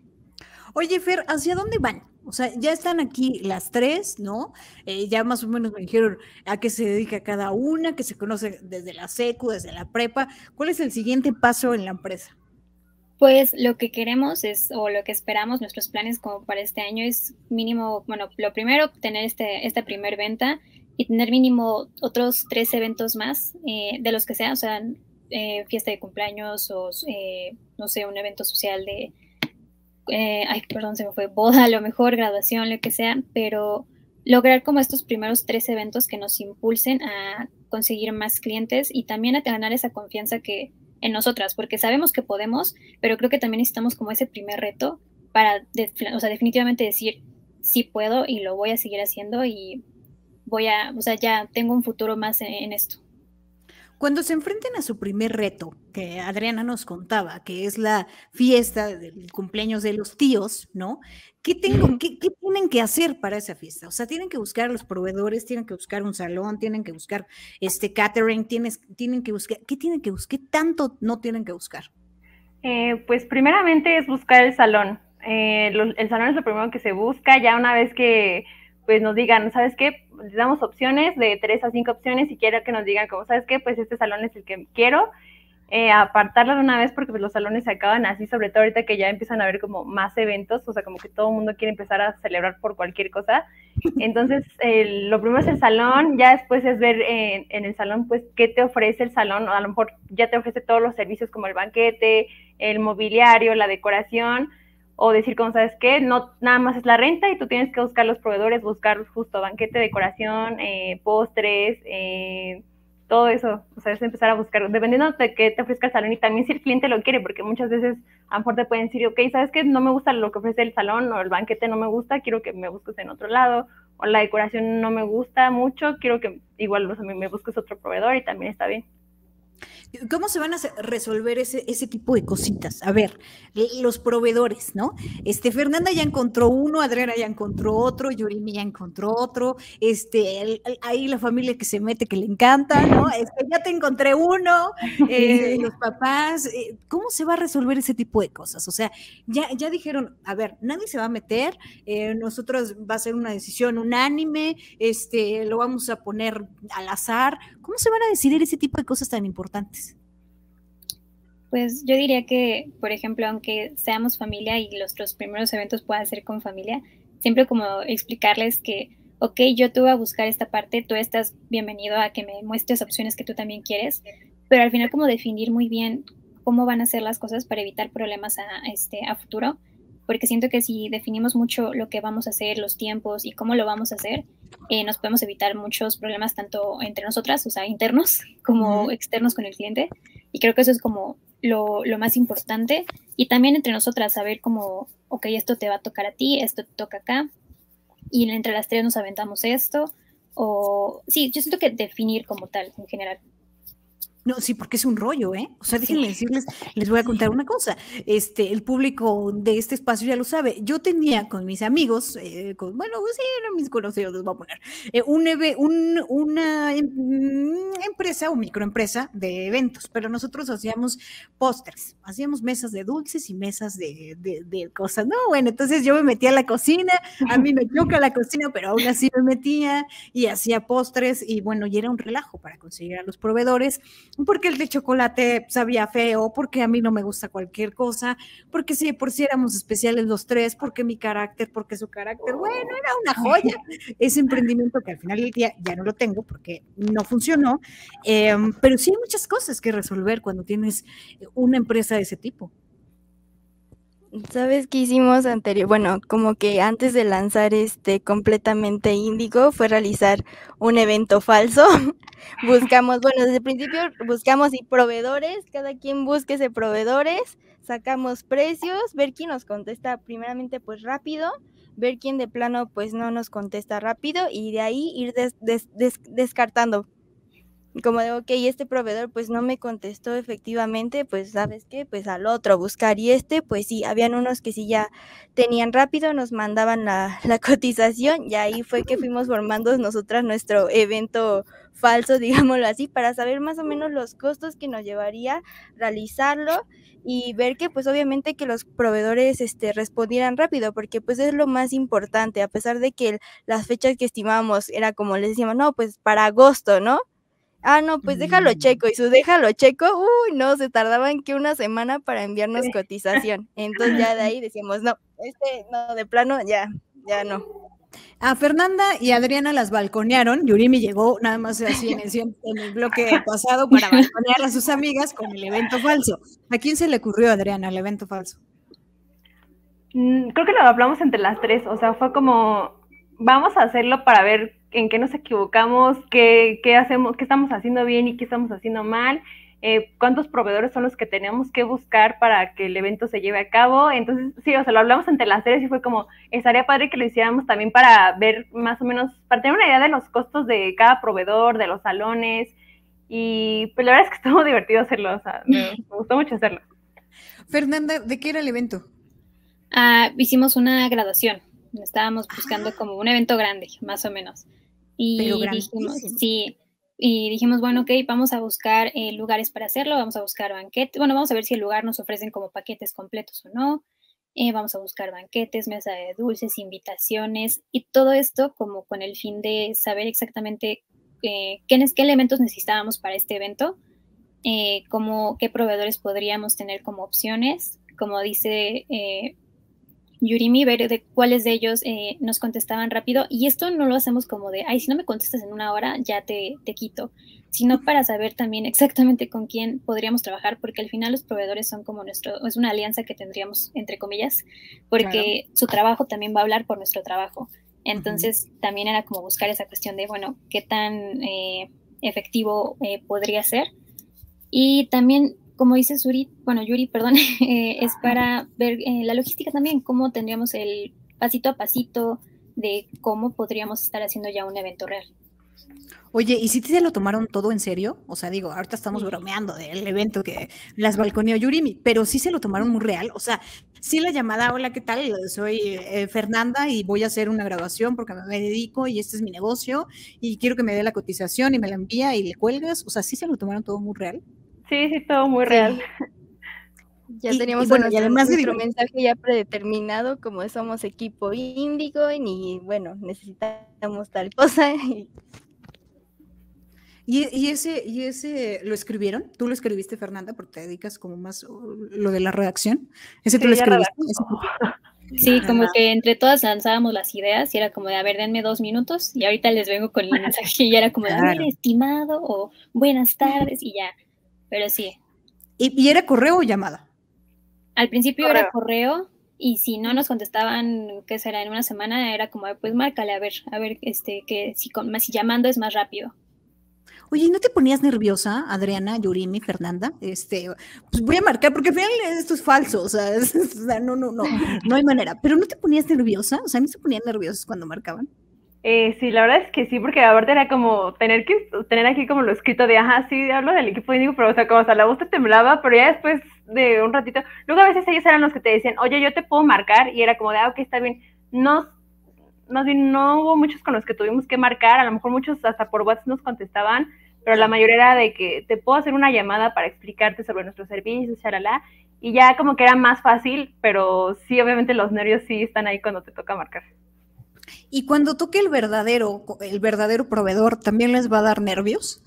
Oye, Fer, ¿hacia dónde van? O sea, ya están aquí las tres, ¿no? Eh, ya más o menos me dijeron a qué se dedica cada una, que se conoce desde la secu, desde la prepa. ¿Cuál es el siguiente paso en la empresa? Pues lo que queremos es, o lo que esperamos, nuestros planes como para este año es mínimo, bueno, lo primero, tener este, esta primer venta y tener mínimo otros tres eventos más, eh, de los que sean, o sea, eh, fiesta de cumpleaños o, eh, no sé, un evento social de, eh, ay, perdón, se me fue, boda, a lo mejor, graduación, lo que sea, pero lograr como estos primeros tres eventos que nos impulsen a conseguir más clientes y también a ganar esa confianza que en nosotras, porque sabemos que podemos, pero creo que también necesitamos como ese primer reto para, de, o sea, definitivamente decir, sí puedo y lo voy a seguir haciendo y voy a, o sea, ya tengo un futuro más en, en esto. Cuando se enfrenten a su primer reto, que Adriana nos contaba, que es la fiesta del cumpleaños de los tíos, ¿no? ¿Qué, tengo, qué, qué tienen que hacer para esa fiesta? O sea, tienen que buscar a los proveedores, tienen que buscar un salón, tienen que buscar este catering, tienes, tienen que buscar, ¿qué tienen que buscar? ¿Qué tanto no tienen que buscar? Eh, pues primeramente es buscar el salón. Eh, lo, el salón es lo primero que se busca, ya una vez que pues nos digan, ¿sabes qué? Les damos opciones, de tres a cinco opciones, y quiero que nos digan, como, ¿sabes qué? Pues este salón es el que quiero, eh, apartarlo de una vez, porque pues los salones se acaban así, sobre todo ahorita que ya empiezan a haber como más eventos, o sea, como que todo el mundo quiere empezar a celebrar por cualquier cosa. Entonces, eh, lo primero es el salón, ya después es ver eh, en el salón, pues, qué te ofrece el salón, a lo mejor ya te ofrece todos los servicios como el banquete, el mobiliario, la decoración, o decir, como, ¿sabes qué? No, nada más es la renta y tú tienes que buscar los proveedores, buscar justo banquete, decoración, eh, postres, eh, todo eso, o sea, es empezar a buscar, dependiendo de qué te ofrezca el salón y también si el cliente lo quiere, porque muchas veces a lo mejor te pueden decir, ok, ¿sabes qué? No me gusta lo que ofrece el salón o el banquete no me gusta, quiero que me busques en otro lado, o la decoración no me gusta mucho, quiero que igual o sea, me busques otro proveedor y también está bien. ¿Cómo se van a resolver ese, ese tipo de cositas? A ver, los proveedores, ¿no? Este, Fernanda ya encontró uno, Adriana ya encontró otro, Yurimi ya encontró otro, este, el, el, ahí la familia que se mete que le encanta, ¿no? Este, ya te encontré uno, eh, los papás, eh, ¿cómo se va a resolver ese tipo de cosas? O sea, ya, ya dijeron, a ver, nadie se va a meter, eh, nosotros va a ser una decisión unánime, este, lo vamos a poner al azar. ¿Cómo se van a decidir ese tipo de cosas tan importantes? Pues yo diría que, por ejemplo, aunque seamos familia y los, los primeros eventos puedan ser con familia, siempre como explicarles que, ok, yo te voy a buscar esta parte, tú estás bienvenido a que me muestres opciones que tú también quieres, pero al final como definir muy bien cómo van a ser las cosas para evitar problemas a, este, a futuro, porque siento que si definimos mucho lo que vamos a hacer, los tiempos y cómo lo vamos a hacer, eh, nos podemos evitar muchos problemas tanto entre nosotras, o sea, internos, como uh-huh. externos con el cliente, y creo que eso es como Lo, lo más importante, y también entre nosotras saber como, ok, esto te va a tocar a ti, esto te toca acá, y entre las tres nos aventamos esto, o sí, yo siento que definir como tal, en general. No, sí, porque es un rollo, ¿eh? O sea, déjenme decirles, les voy a contar una cosa. Este, el público de este espacio ya lo sabe. Yo tenía con mis amigos, eh, con, bueno, sí, eran mis conocidos, les voy a poner, eh, un, un, una em, empresa o microempresa de eventos, pero nosotros hacíamos pósters, hacíamos mesas de dulces y mesas de, de, de cosas. No, bueno, entonces yo me metía a la cocina, a mí me choca la cocina, pero aún así me metía y hacía pósters y bueno, y era un relajo para conseguir a los proveedores. Porque el de chocolate sabía feo, porque a mí no me gusta cualquier cosa, porque sí, por si éramos especiales los tres, porque mi carácter, porque su carácter, bueno, era una joya. Ese emprendimiento que al final del día ya no lo tengo porque no funcionó, eh, pero sí hay muchas cosas que resolver cuando tienes una empresa de ese tipo. ¿Sabes qué hicimos anterior? Bueno, como que antes de lanzar este completamente Índigo fue realizar un evento falso. Buscamos, bueno, desde el principio buscamos y proveedores, cada quien busque ese proveedores, sacamos precios, ver quién nos contesta primeramente pues rápido, ver quién de plano pues no nos contesta rápido y de ahí ir des, des, des, descartando. Como de, ok, este proveedor pues no me contestó efectivamente, pues ¿sabes qué? Pues al otro buscar, y este pues sí, habían unos que sí ya tenían rápido, nos mandaban la, la cotización y ahí fue que fuimos formando nosotras nuestro evento falso, digámoslo así, para saber más o menos los costos que nos llevaría realizarlo y ver que pues obviamente que los proveedores este, respondieran rápido, porque pues es lo más importante, a pesar de que las fechas que estimábamos era como les decíamos, no, pues para agosto, ¿no? Ah, no, pues déjalo checo, y su déjalo checo, uy, no, se tardaban que una semana para enviarnos cotización, entonces ya de ahí decíamos, no, este, no, de plano, ya, ya no. A Fernanda y Adriana las balconearon, Yurimi llegó nada más así en el, en el bloque pasado para balconear a sus amigas con el evento falso. ¿A quién se le ocurrió, Adriana, el evento falso? Mm, creo que lo hablamos entre las tres, o sea, fue como, vamos a hacerlo para ver en qué nos equivocamos, qué, qué hacemos, qué estamos haciendo bien y qué estamos haciendo mal, eh, cuántos proveedores son los que tenemos que buscar para que el evento se lleve a cabo. Entonces, sí, o sea, lo hablamos entre las tres y fue como, estaría padre que lo hiciéramos también para ver más o menos, para tener una idea de los costos de cada proveedor, de los salones, y pues la verdad es que estuvo divertido hacerlo, o sea, me, me gustó mucho hacerlo. Fernanda, ¿de qué era el evento? Uh, hicimos una graduación, estábamos buscando ah. como un evento grande, más o menos. Y Pero dijimos, sí, y dijimos, bueno, ok, vamos a buscar eh, lugares para hacerlo, vamos a buscar banquetes, bueno, vamos a ver si el lugar nos ofrecen como paquetes completos o no, eh, vamos a buscar banquetes, mesa de dulces, invitaciones, y todo esto como con el fin de saber exactamente eh, qué, qué elementos necesitábamos para este evento, eh, como qué proveedores podríamos tener como opciones, como dice eh, Yurimi, ver de cuáles de ellos eh, nos contestaban rápido, y esto no lo hacemos como de, ay, si no me contestas en una hora, ya te, te quito, sino para saber también exactamente con quién podríamos trabajar, porque al final los proveedores son como nuestro, es una alianza que tendríamos, entre comillas, porque claro, su trabajo también va a hablar por nuestro trabajo. Entonces, uh-huh, también era como buscar esa cuestión de, bueno, qué tan eh, efectivo eh, podría ser. Y también, como dice Yuri, bueno, Yuri, perdón, eh, es para ver eh, la logística también, cómo tendríamos el pasito a pasito de cómo podríamos estar haciendo ya un evento real. Oye, ¿y si se lo tomaron todo en serio? O sea, digo, ahorita estamos bromeando del evento que las balconeó Yurimi, pero sí se lo tomaron muy real. O sea, sí la llamada, hola, ¿qué tal? Soy eh, Fernanda y voy a hacer una grabación porque me dedico y este es mi negocio y quiero que me dé la cotización y me la envía y le cuelgas. O sea, sí se lo tomaron todo muy real. Sí, sí, todo muy Sí. real. Ya Y- teníamos y bueno, nuestro, y además de nuestro diver- mensaje ya predeterminado, como somos equipo Índigo y ni, bueno, necesitamos tal cosa. Y ¿Y, y ese, y ese lo escribieron? ¿Tú lo escribiste, Fernanda, porque te dedicas como más uh, lo de la redacción? ¿Ese tú Sí, lo ya escribiste? redactó. ¿Ese? Sí, Ah, como que entre todas lanzábamos las ideas y era como de, a ver, denme dos minutos y ahorita les vengo con el mensaje y ya era como de, a ver, claro. estimado o buenas tardes y ya. Pero sí, ¿Y, y era correo o llamada? al principio Correo. era correo y si no nos contestaban, ¿qué será? En una semana era como, pues márcale, a ver, a ver, este, que si, con, si llamando es más rápido. Oye, ¿y no te ponías nerviosa, Adriana, Yurimi, Fernanda? Este, pues voy a marcar, porque al final esto es falso, o sea, es- o sea, no, no, no, no hay manera. Pero ¿no te ponías nerviosa? O sea, a mí se ponían nerviosos cuando marcaban. Eh, sí, la verdad es que sí, porque aparte era como tener que tener aquí como lo escrito de, ajá, sí, hablo del equipo de Índigo, pero o sea, como o sea, la voz te temblaba, pero ya después de un ratito, luego a veces ellos eran los que te decían, oye, yo te puedo marcar, y era como de, ah, ok, está bien. No, más bien no hubo muchos con los que tuvimos que marcar, a lo mejor muchos hasta por WhatsApp nos contestaban, pero la mayoría era de que te puedo hacer una llamada para explicarte sobre nuestros servicios, charalá, y ya como que era más fácil, pero sí, obviamente los nervios sí están ahí cuando te toca marcar. Y cuando toque el verdadero, el verdadero proveedor, ¿también les va a dar nervios?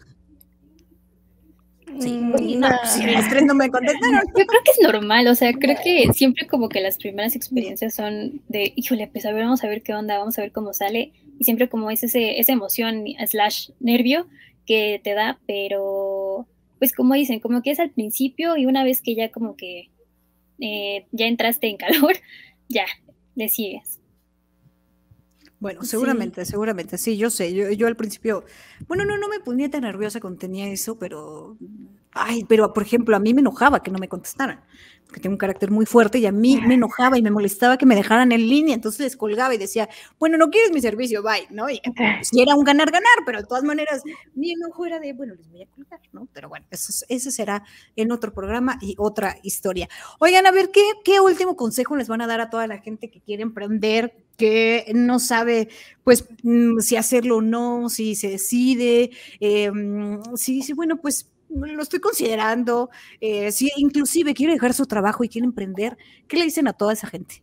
Sí, Mm, no, no. si las tres no me contestaron. Yo creo que es normal, o sea, creo que siempre como que las primeras experiencias son de, híjole, pues a ver, vamos a ver qué onda, vamos a ver cómo sale, y siempre como es ese, esa emoción slash nervio que te da, pero pues como dicen, como que es al principio y una vez que ya como que eh, ya entraste en calor, ya, le sigues. Bueno, seguramente, sí. seguramente, sí, yo sé, yo, yo al principio, bueno, no, no me ponía tan nerviosa cuando tenía eso, pero, ay, pero por ejemplo, a mí me enojaba que no me contestaran, porque tengo un carácter muy fuerte y a mí me enojaba y me molestaba que me dejaran en línea, entonces les colgaba y decía, bueno, no quieres mi servicio, bye, ¿no? Y pues, era un ganar-ganar, pero de todas maneras, mi enojo era de, bueno, les voy a colgar, ¿no? Pero bueno, eso, eso será en otro programa y otra historia. Oigan, a ver, ¿qué, qué último consejo les van a dar a toda la gente que quiere emprender, que no sabe, pues, si hacerlo o no, si se decide, eh, si dice, bueno, pues, lo estoy considerando, eh, si inclusive quiere dejar su trabajo y quiere emprender, ¿qué le dicen a toda esa gente?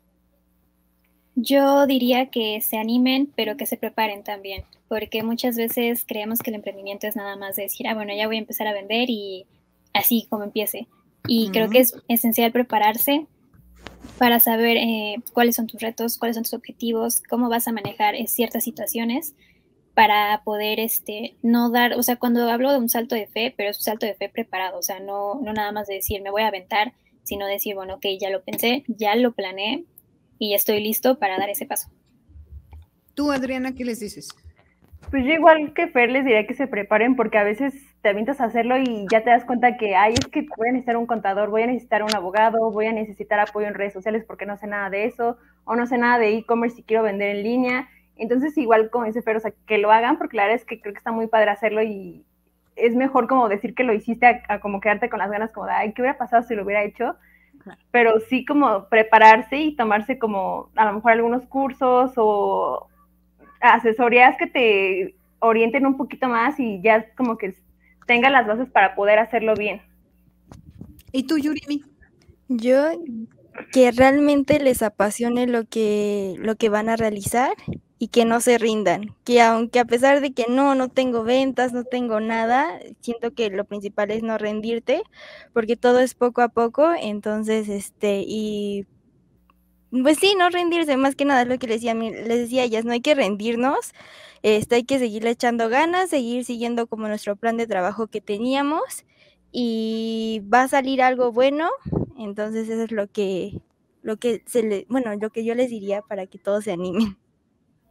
Yo diría que se animen, pero que se preparen también, porque muchas veces creemos que el emprendimiento es nada más de decir, ah, bueno, ya voy a empezar a vender y así como empiece. Y uh-huh. creo que es esencial prepararse para saber eh, cuáles son tus retos, cuáles son tus objetivos, cómo vas a manejar eh, ciertas situaciones para poder este, no dar, o sea, cuando hablo de un salto de fe, pero es un salto de fe preparado, o sea, no, no nada más de decir me voy a aventar, sino decir, bueno, ok, ya lo pensé, ya lo planeé y ya estoy listo para dar ese paso. Tú, Adriana, ¿qué les dices? Pues yo igual que Fer les diría que se preparen porque a veces te avientas a hacerlo y ya te das cuenta que, ay, es que voy a necesitar un contador, voy a necesitar un abogado, voy a necesitar apoyo en redes sociales porque no sé nada de eso, o no sé nada de e-commerce y quiero vender en línea. Entonces igual como dice Fer, o sea, que lo hagan porque la verdad es que creo que está muy padre hacerlo y es mejor como decir que lo hiciste a, a como quedarte con las ganas como de, ay, ¿qué hubiera pasado si lo hubiera hecho? Claro. Pero sí como prepararse y tomarse como a lo mejor algunos cursos o asesorías que te orienten un poquito más y ya como que tenga las bases para poder hacerlo bien. ¿Y tú, Yurimi? Yo, que realmente les apasione lo que, lo que van a realizar y que no se rindan, que aunque a pesar de que no, no tengo ventas, no tengo nada, siento que lo principal es no rendirte, porque todo es poco a poco, entonces, este, y pues sí, no rendirse, más que nada es lo que les decía, les decía a ellas, no hay que rendirnos, este, hay que seguirle echando ganas, seguir siguiendo como nuestro plan de trabajo que teníamos y va a salir algo bueno, entonces eso es lo que, lo que se le, bueno, lo que yo les diría para que todos se animen.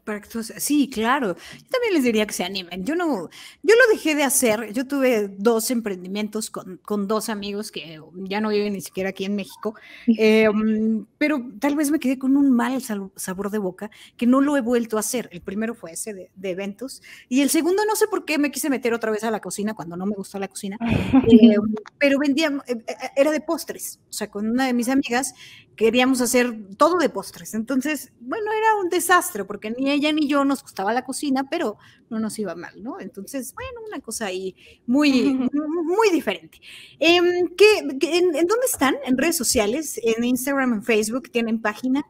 Para que todos- sí, claro. Yo también les diría que se animen. Yo no, yo lo dejé de hacer. Yo tuve dos emprendimientos con, con dos amigos que ya no viven ni siquiera aquí en México, eh, um, pero tal vez me quedé con un mal sal- sabor de boca que no lo he vuelto a hacer. El primero fue ese de, de eventos y el segundo no sé por qué me quise meter otra vez a la cocina cuando no me gustó la cocina, eh, pero vendía, eh, era de postres. O sea, con una de mis amigas queríamos hacer todo de postres. Entonces, bueno, era un desastre porque ni ella ni yo nos gustaba la cocina, pero no nos iba mal, ¿no? Entonces, bueno, una cosa ahí muy, muy diferente. Eh, ¿qué, qué, en, ¿En dónde están? ¿En redes sociales? ¿En Instagram, en Facebook? ¿Tienen página?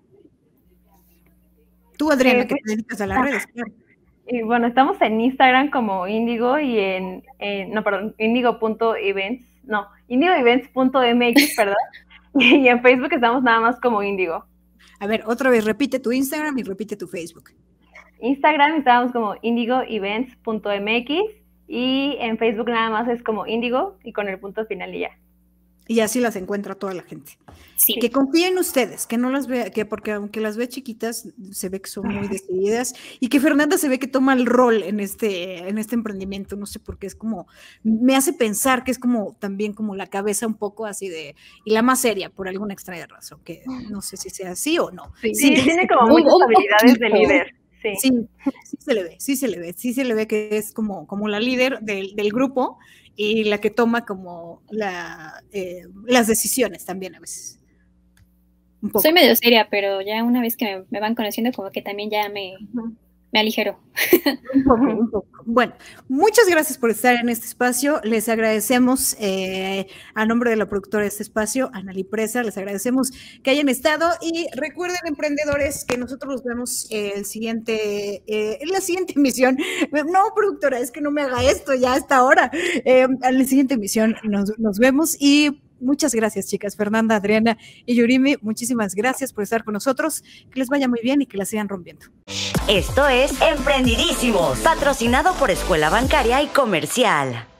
Tú, Adriana, eh, pues, que te dedicas a las redes, claro. Y bueno, estamos en Instagram como Indigo y en, en no, perdón, indigo punto events, no, indigo events punto m x, perdón. Y en Facebook estamos nada más como Indigo. A ver, otra vez, repite tu Instagram y repite tu Facebook. Instagram estamos como indigo events punto m x y en Facebook nada más es como Indigo y con el punto final y ya. Y así las encuentra toda la gente. Sí. Que confíen en ustedes, que no las vea, que porque aunque las ve chiquitas, se ve que son muy decididas y que Fernanda se ve que toma el rol en este, en este emprendimiento, no sé por qué, es como, me hace pensar que es como también como la cabeza un poco así de, y la más seria por alguna extraña razón, que no sé si sea así o no. Sí, sí, sí tiene como muchas habilidades de líder. Sí. Sí, sí se le ve, sí se le ve, sí se le ve que es como, como la líder del, del grupo y la que toma como la, eh, las decisiones también a veces. Un poco. Soy medio seria, pero ya una vez que me, me van conociendo como que también ya me, uh-huh. me aligero. Un poco, un poco. Bueno, muchas gracias por estar en este espacio. Les agradecemos eh, a nombre de la productora de este espacio, Anali Presa, les agradecemos que hayan estado y recuerden, emprendedores, que nosotros los vemos eh, el siguiente, eh, en la siguiente emisión. No, productora, es que no me haga esto ya a esta hora. Eh, en la siguiente emisión nos, nos vemos y muchas gracias, chicas. Fernanda, Adriana y Yurimi, muchísimas gracias por estar con nosotros. Que les vaya muy bien y que la sigan rompiendo. Esto es Emprendidísimos, patrocinado por Escuela Bancaria y Comercial.